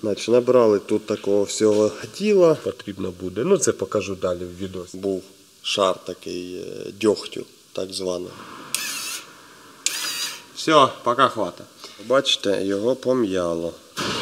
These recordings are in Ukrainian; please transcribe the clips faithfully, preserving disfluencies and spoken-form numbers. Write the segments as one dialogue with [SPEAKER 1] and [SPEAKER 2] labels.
[SPEAKER 1] Значить, набрали тут такого всього діла. Потрібно буде. Ну це покажу далі в відео. Був шар такий дьогтю, так званий. Все, поки хватить. Бачите, його пом'яло.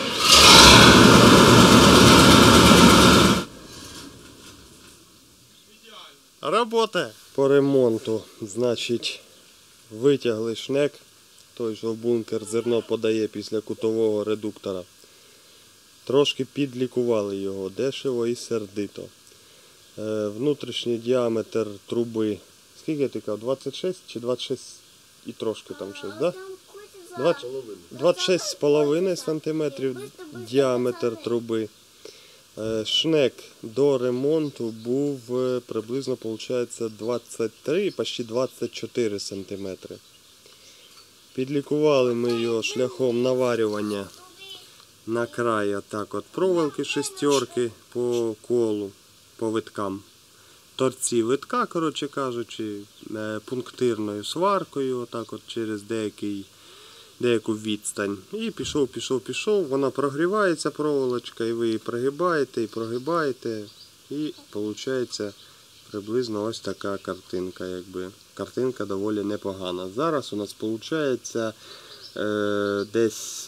[SPEAKER 1] Работає. По ремонту, значить, витягли шнек, той, що в бункер зерно подає після кутового редуктора. Трошки підлікували його, дешево і сердито. Е, внутрішній діаметр труби, скільки ти казав, двадцять шість чи двадцять шість і трошки там щось, да? двадцять шість з половиною сантиметрів діаметр труби. Е, шнек до ремонту був приблизно, виходить, двадцять три, почти двадцять чотири сантиметри. Підлікували ми його шляхом наварювання на край отак от проволоки шестерки по колу, по виткам. Торці витка, коротше кажучи, пунктирною сваркою, отак от через деякий, деяку відстань. І пішов, пішов, пішов, вона прогрівається проволочка, і ви її прогибаєте, і прогибаєте, і виходить приблизно ось така картинка, якби. Картинка доволі непогана. Зараз у нас виходить е, десь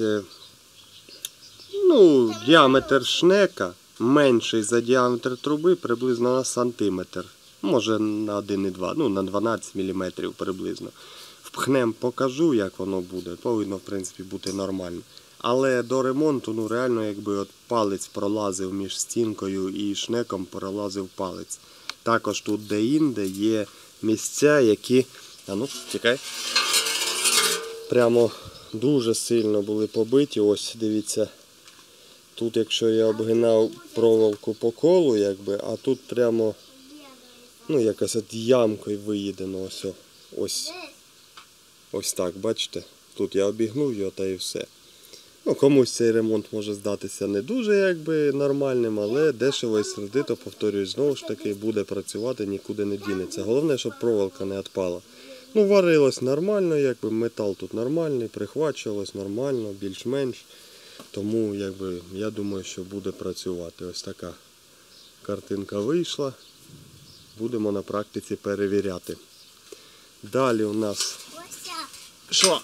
[SPEAKER 1] ну, діаметр шнека менший за діаметр труби приблизно на сантиметр. Може на один і два, ну на дванадцять міліметрів приблизно. Впхнем, покажу, як воно буде. Повинно, в принципі, бути нормально. Але до ремонту, ну реально, якби от палець пролазив між стінкою і шнеком, пролазив палець. Також тут де-інде є місця, які, а ну, тікай, прямо дуже сильно були побиті. Ось, дивіться, тут якщо я обгинав проволоку по колу, якби, а тут прямо, ну, якось от ямкою виїдено, ось, ось, ось так, бачите? Тут я обігнув його та і все. Ну, комусь цей ремонт може здатися не дуже якби нормальним, але дешево і сердито, повторюю, знову ж таки, буде працювати, нікуди не дінеться. Головне, щоб проволока не відпала. Ну, варилось нормально, якби метал тут нормальний, прихвачувалось нормально, більш-менш. Тому, якби, я думаю, що буде працювати. Ось така картинка вийшла. Будемо на практиці перевіряти. Далі у нас... Що?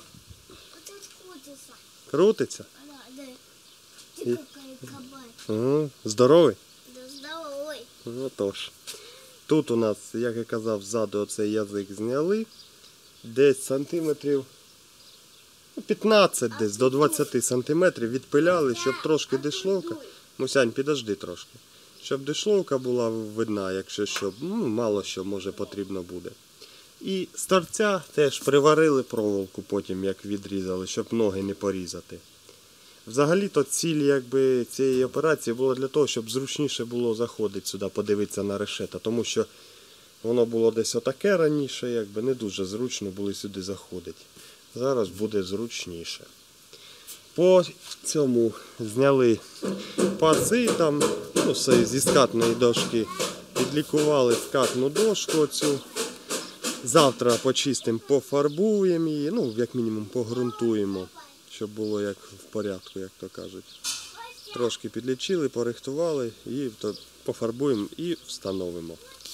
[SPEAKER 1] Крутиться? І... Ага. Здоровий?
[SPEAKER 2] Здоровий.
[SPEAKER 1] Ну, тож. Тут у нас, як я казав, ззаду оцей язик зняли. Десь сантиметрів п'ятнадцять десь до двадцяти сантиметрів відпиляли, щоб трошки дишловка. Мусянь, підожди трошки. Щоб дишловка була видна, якщо що, ну, мало що може потрібно буде. І з торця теж приварили проволоку потім, як відрізали, щоб ноги не порізати. Взагалі-то ціль якби, цієї операції була для того, щоб зручніше було заходити сюди, подивитися на решета. Тому що воно було десь отаке раніше, якби не дуже зручно було сюди заходити. Зараз буде зручніше. По цьому зняли пази там, ну, все, зі скатної дошки підлікували скатну дошку оцю. Завтра почистимо, пофарбуємо її, ну, як мінімум погрунтуємо, щоб було як в порядку, як то кажуть. Трошки підлічили, порихтували і пофарбуємо і встановимо.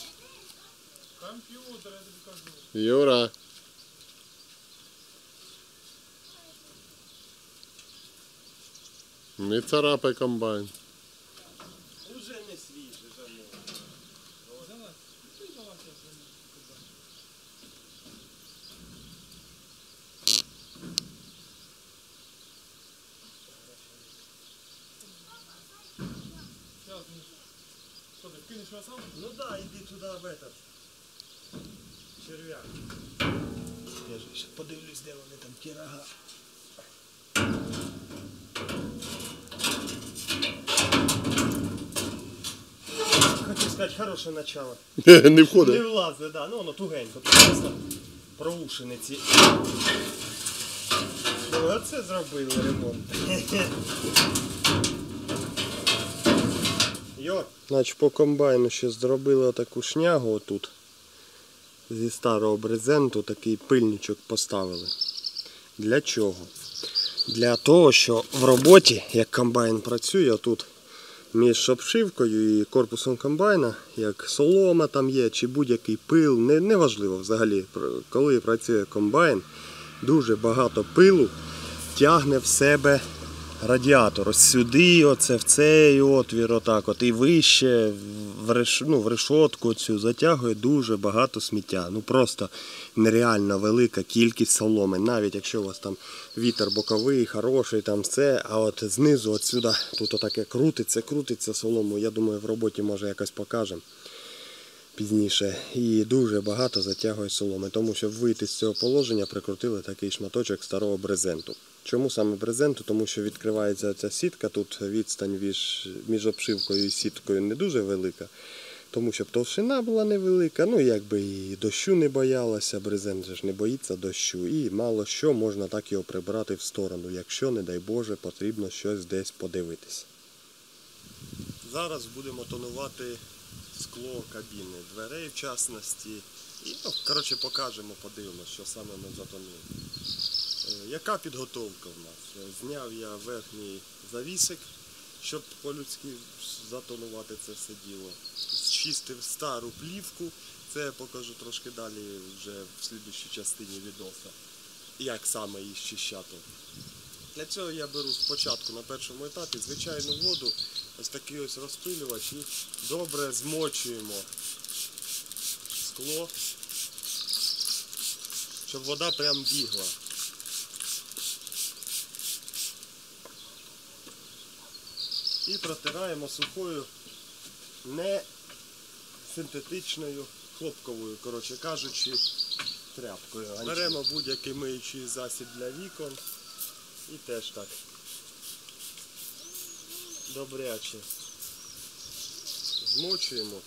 [SPEAKER 1] Юра. Не царапай комбайн. Уже не свіже, замовлено.
[SPEAKER 3] Что, ты кинешь его сам?
[SPEAKER 1] Ну да, иди туда в этот червяк. Я же сейчас подивлюсь, де вони там ті рога. Хочу сказать, хороше начало.
[SPEAKER 3] Не входить.
[SPEAKER 1] Не влазить, да, ну воно тугенько, просто проушини ці. Ну, оце зробили ремонт. Йо. Значить, по комбайну ще зробили отаку шнягу отут. Зі старого брезенту такий пильничок поставили. Для чого? Для того, що в роботі, як комбайн працює, тут між обшивкою і корпусом комбайна, як солома там є, чи будь-який пил, не, неважливо взагалі, коли працює комбайн, дуже багато пилу тягне в себе радіатор. Ось сюди, оце в цей отвір, отак от, і вище, в, реш, ну, в решотку цю затягує дуже багато сміття. Ну просто нереально велика кількість соломи. Навіть якщо у вас там вітер боковий, хороший, там все, а от знизу, от сюди, тут отаке крутиться, крутиться солому. Я думаю, в роботі може якось покажемо пізніше. І дуже багато затягує соломи. Тому щоб вийти з цього положення, прикрутили такий шматочок старого брезенту. Чому саме брезенту? Тому що відкривається ця сітка, тут відстань між, між обшивкою і сіткою не дуже велика. Тому щоб товщина була невелика, ну якби і дощу не боялася, брезент же ж не боїться дощу. І мало що можна так його прибрати в сторону, якщо, не дай Боже, потрібно щось десь подивитись. Зараз будемо тонувати скло кабіни, дверей в частності. І, ну, коротше, покажемо, подивимося, що саме ми затонуємо. Яка підготовка в нас? Зняв я верхній завісик, щоб по-людськи затонувати це все діло. Зчистив стару плівку, це я покажу трошки далі вже в слідчій частині відоса, як саме її зчищати. Для цього я беру спочатку на першому етапі звичайну воду, ось такий ось розпилювач, і добре змочуємо скло, щоб вода прям бігла. І протираємо сухою, не синтетичною, хлопковою, коротше кажучи, тряпкою. Беремо будь-який миючий засіб для вікон і теж так добряче змочуємо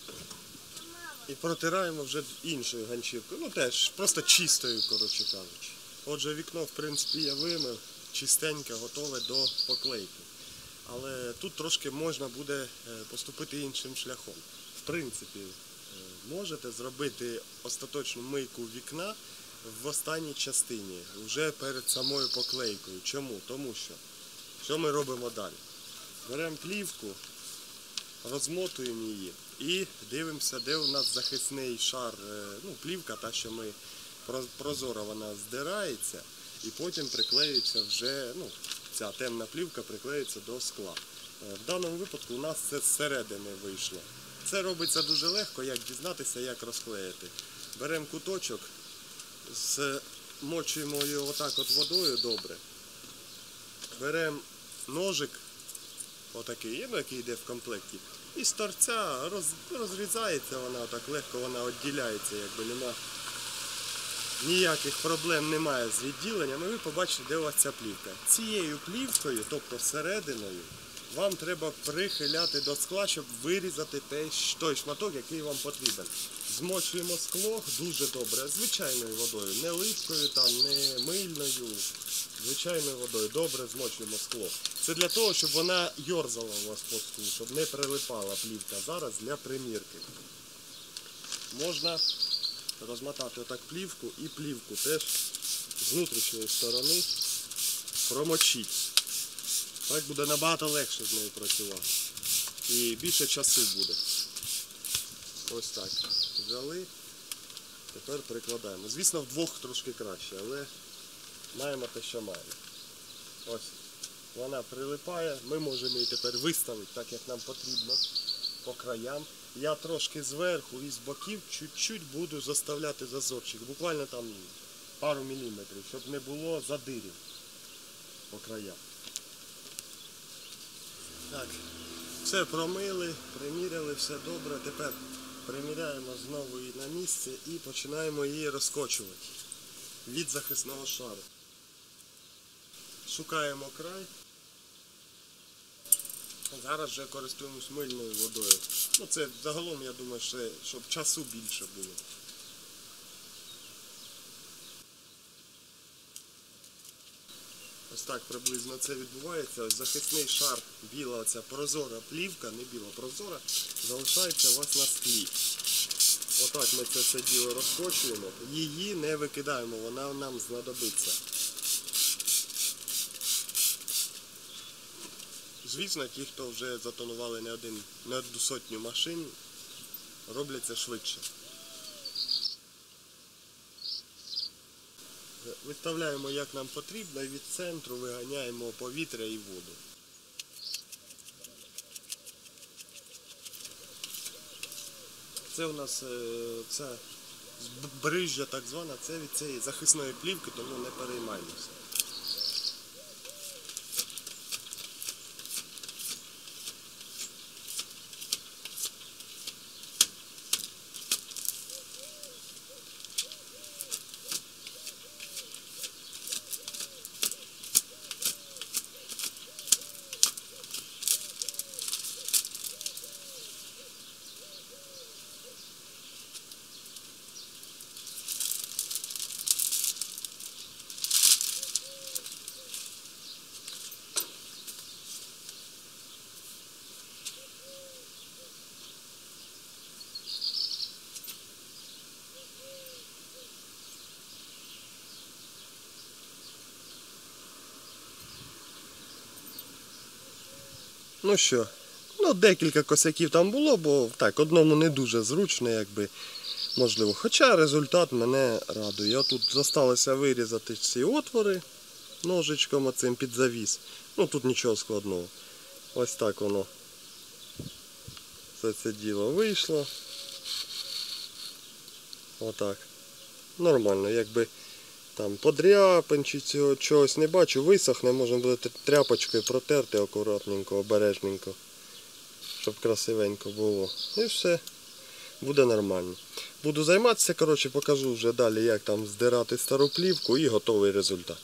[SPEAKER 1] і протираємо вже іншою ганчіркою, ну теж просто чистою, коротше кажучи. Отже, вікно, в принципі, я вимив, чистеньке, готове до поклейки. Але тут трошки можна буде поступити іншим шляхом. В принципі, можете зробити остаточну мийку вікна в останній частині, вже перед самою поклейкою. Чому? Тому що, що ми робимо далі? Беремо плівку, розмотуємо її і дивимося, де у нас захисний шар, ну, плівка, та, що ми прозора, вона здирається і потім приклеюється вже, ну, ця темна плівка приклеюється до скла. В даному випадку у нас це зсередини вийшло. Це робиться дуже легко, як дізнатися, як розклеїти. Беремо куточок, змочуємо його отак от водою добре. Беремо ножик, отакий, ну, який йде в комплекті, і з торця роз, розрізається вона, отак легко вона відділяється, якби нема. Ніяких проблем немає з відділенням, і ви побачите, де у вас ця плівка. Цією плівкою, тобто всерединою, вам треба прихиляти до скла, щоб вирізати той шматок, який вам потрібен. Змочуємо скло дуже добре, звичайною водою, не липкою, там, не мильною, звичайною водою. Добре змочуємо скло. Це для того, щоб вона йорзала у вас по склу, щоб не прилипала плівка. Зараз для примірки. Можна розмотати отак плівку і плівку теж з внутрішньої сторони промочити. Так буде набагато легше з нею працювати. І більше часу буде. Ось так. Взяли. Тепер прикладаємо. Звісно, вдвох трошки краще, але маємо те, що маємо. Ось. Вона прилипає. Ми можемо її тепер виставити так, як нам потрібно, по краям. Я трошки зверху і з боків чуть-чуть буду заставляти зазорчик. Буквально там пару міліметрів, щоб не було задирів по краях. Так, все промили, приміряли, все добре. Тепер приміряємо знову її на місце і починаємо її розкочувати від захисного шару. Шукаємо край. Зараз вже користуємось мильною водою. Ну це загалом, я думаю, що, щоб часу більше було. Ось так приблизно це відбувається. Ось захисний шар, біла оця прозора плівка, не біла, прозора, залишається у вас на склі. Отак ми це все діло розкочуємо. Її не викидаємо, вона нам знадобиться. звісно, ті, хто вже затонували не один, не одну сотню машин, роблять це швидше. Виставляємо, як нам потрібно, і від центру виганяємо повітря і воду. Це у нас ця брижжя так звана, це від цієї захисної плівки, тому не переймаємося. Ну що, ну декілька косяків там було, бо так, одному не дуже зручно, якби, можливо. Хоча результат мене радує. Я тут залишилося вирізати ці отвори ножичком оцим під завіс. Ну тут нічого складного. Ось так воно. Це це діло вийшло. Отак. Нормально, якби там подряпин чи цього чогось не бачу, висохне, можна буде тряпочкою протерти акуратненько, обережненько, щоб красивенько було. І все, буде нормально. Буду займатися, коротше, покажу вже далі, як там здирати стару плівку і готовий результат.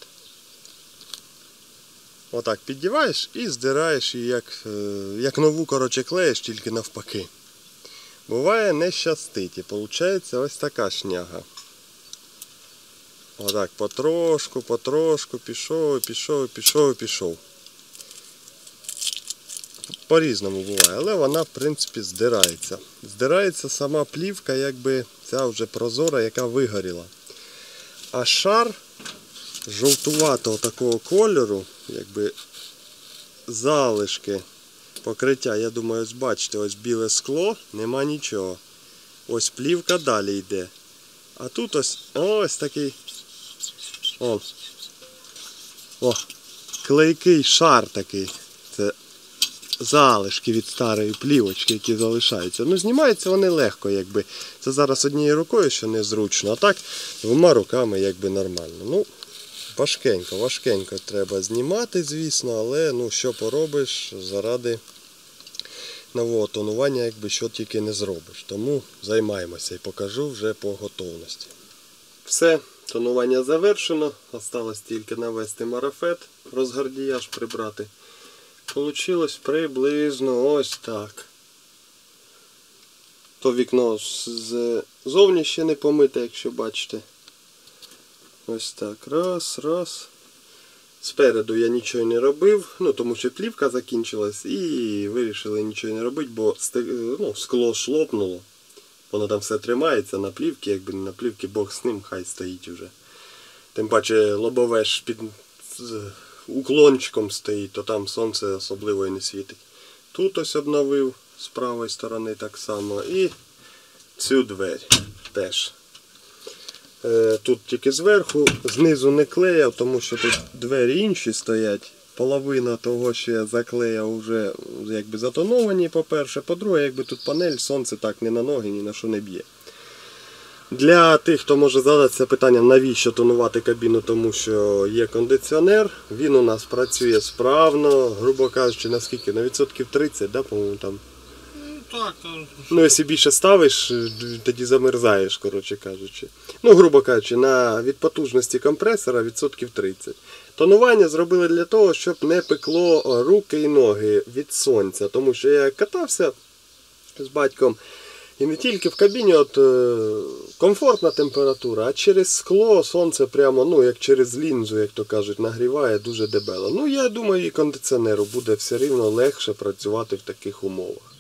[SPEAKER 1] Отак піддіваєш і здираєш її, як, як нову, коротше, клеїш, тільки навпаки. Буває, не щастить і виходить ось така шняга. Отак, потрошку, потрошку, пішов, пішов, пішов, пішов. По-різному буває, але вона, в принципі, здирається. Здирається сама плівка, якби ця вже прозора, яка вигоріла. А шар жовтуватого такого кольору, якби залишки покриття, я думаю, ось бачите, ось біле скло, нема нічого. Ось плівка далі йде. А тут ось, ось такий, о, о, клейкий шар такий. Це залишки від старої плівочки, які залишаються. Ну, знімаються вони легко, якби. Це зараз однією рукою ще незручно, а так двома руками якби нормально. Ну, важкенько, важкенько треба знімати, звісно, але ну що поробиш заради нового тонування, якби що тільки не зробиш. Тому займаємося і покажу вже по готовності. Все, тонування завершено. Осталось тільки навести марафет, розгардіяж прибрати. Получилось приблизно ось так. То вікно ззовні ще не помите, якщо бачите. Ось так. Раз, раз. Спереду я нічого не робив, ну тому що плівка закінчилась і вирішили нічого не робити, бо ну, скло шлопнуло. Воно там все тримається на плівці, якби не на плівці, Бог з ним, хай стоїть вже. Тим паче лобове ж під уклончиком стоїть, то там сонце особливо і не світить. Тут ось обновив з правої сторони так само і цю двері теж. Тут тільки зверху, знизу не клеяв, тому що тут двері інші стоять. Половина того, що я заклеяв, вже якби затоновані, по-перше. По-друге, якби тут панель, сонце так ні на ноги, ні на що не б'є. Для тих, хто може задатися питанням, навіщо тонувати кабіну, тому що є кондиціонер, він у нас працює справно, грубо кажучи, наскільки? На відсотків тридцять, да, по-моєму, там.
[SPEAKER 3] Так, так.
[SPEAKER 1] Ну, якщо більше ставиш, тоді замерзаєш, коротше кажучи. Ну, грубо кажучи, на, від потужності компресора відсотків тридцять. Тонування зробили для того, щоб не пекло руки і ноги від сонця. Тому що я катався з батьком, і не тільки в кабіні, от комфортна температура, а через скло сонце прямо, ну, як через лінзу, як то кажуть, нагріває дуже дебело. Ну, я думаю, і кондиціонеру буде все рівно легше працювати в таких умовах.